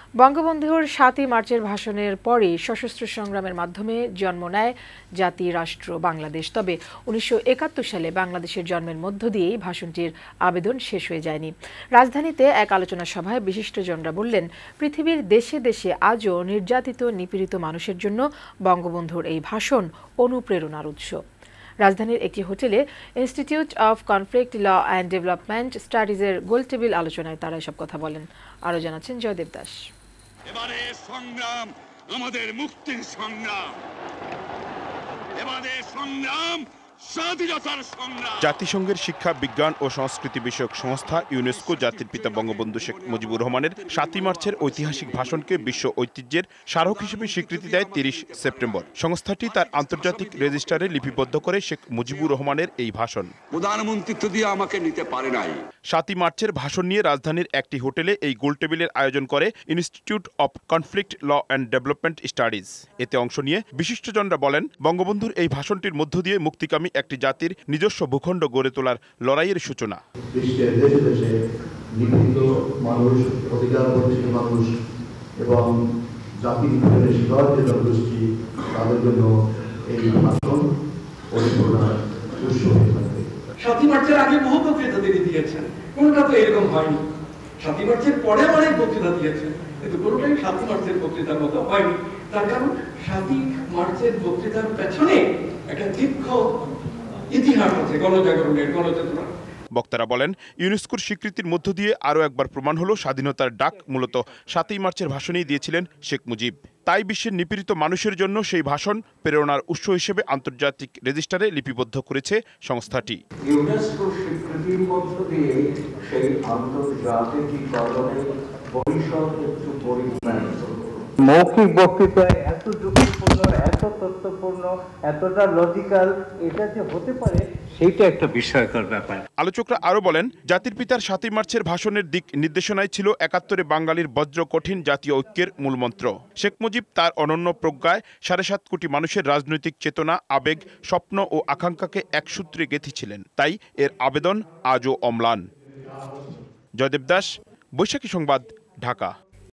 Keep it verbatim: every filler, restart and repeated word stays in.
বঙ্গবন্ধুর সাতই মার্চের ভাষণের পরে সশস্ত্র সংগ্রামের মাধ্যমে জন্ম নেয় জাতি রাষ্ট্র বাংলাদেশ। তবে উনিশশো একাত্তর সালে বাংলাদেশের জন্মের মধ্য দিয়েই ভাষণটির আবেদন শেষ হয়ে যায়নি। রাজধানীতে এক আলোচনা সভায় বিশিষ্টজনরা বললেন, পৃথিবীর দেশে দেশে আজও নির্যাতিত নিপীড়িত মানুষের জন্য বঙ্গবন্ধুর এই ভাষণ অনুপ্রেরণার উৎস। রাজধানীর একটি হোটেলে institute of conflict law and development স্টাডিজের গোলটেবিল আলোচনায় তারা এসব কথা বলেন। আরও জানাচ্ছেন জয়দেব দাস। এবারে সংগ্রাম আমাদের মুক্তির সংগ্রাম, এবারে সংগ্রাম স্বাধীনতার সংগ্রাম। জাতিসংঘের শিক্ষা, বিজ্ঞান ও সংস্কৃতি বিষয়ক সংস্থা ইউনেস্কো জাতির পিতা বঙ্গবন্ধু শেখ মুজিবুর রহমানের সাতই মার্চের ঐতিহাসিক ভাষণকে বিশ্ব ঐতিহ্যের স্মারক হিসেবে স্বীকৃতি দেয় তিরিশ সেপ্টেম্বর। সংস্থাটি তার আন্তর্জাতিক রেজিস্টারে লিপিবদ্ধ করে শেখ মুজিবুর রহমানের এই ভাষণ। প্রধানমন্ত্রী তো দিয়ে আমাকে নিতে পারে নাই। সাতই মার্চের ভাষণ নিয়ে রাজধানীর একটি হোটেলে এই গোলটেবিলের আয়োজন করে institute of conflict law and development studies. এতে অংশ নিয়ে বিশিষ্টজনরা বলেন, বঙ্গবন্ধুর এই ভাষণটির মধ্য দিয়ে মুক্তিকামী একটি জাতির নিজস্ব ভূখণ্ড গড়ে তোলার লড়াইয়ের সূচনা। বিশ্বের দেশে দেশে নিপীড়িত মানুষ, অধিকার বঞ্চিত মানুষ এবং জাতি বিভাজনের শিকার যে জনগোষ্ঠী, তাদের জন্য এই ভাষণ পরিপূর্ণার উৎস হয়ে থাকবে। সাতই মার্চের আগে বহু বক্তৃতা তিনি দিয়েছেন, কোনটা তো এরকম হয়নি। সাতই মার্চের পরে অনেক বক্তৃতা দিয়েছেন, কিন্তু কোনোটাই সাতই মার্চের বক্তৃতার মতো হয়নি। তার কারণ সাতই মার্চের বক্তৃতার পেছনে একটা দীর্ঘ ইতিহাস আছে, গণজাগরণের, গণচেতনা। বক্তারা বলেন, ইউনেস্কোর স্বীকৃতির মধ্য দিয়ে আরও একবার প্রমাণ হলো স্বাধীনতার ডাক মূলত সাতই মার্চের ভাষণেই দিয়েছিলেন শেখ মুজিব। তাই বিশ্বের নিপীড়িত মানুষের জন্য সেই ভাষণ প্রেরণার উৎস হিসেবে আন্তর্জাতিক রেজিস্টারে লিপিবদ্ধ করেছে সংস্থাটি। ইউনেস্কোর স্বীকৃতির মধ্য দিয়ে সেই আন্তর্জাতিকীকরণে পরিষদ একটু পরিমাণ মৌখিক বক্তৃতায় এত যুক্তিপূর্ণ, এত তথ্যপূর্ণ, এতটা লজিক্যাল, এটা যে হতে পারে সেইটা একটা বিস্ময়কর ব্যাপার। আলোচকরা আরও বলেন, জাতির পিতার সাতই মার্চের ভাষণের দিক নির্দেশনায় ছিল একাত্তরে বাঙালির বজ্র কঠিন জাতীয় ঐক্যের মূলমন্ত্র। শেখ মুজিব তার অনন্য প্রজ্ঞায় সাড়ে সাত কোটি মানুষের রাজনৈতিক চেতনা, আবেগ, স্বপ্ন ও আকাঙ্ক্ষাকে এক সূত্রে গেঁথেছিলেন। তাই এর আবেদন আজও অম্লান। জয়দেব দাস, বৈশাখী সংবাদ, ঢাকা।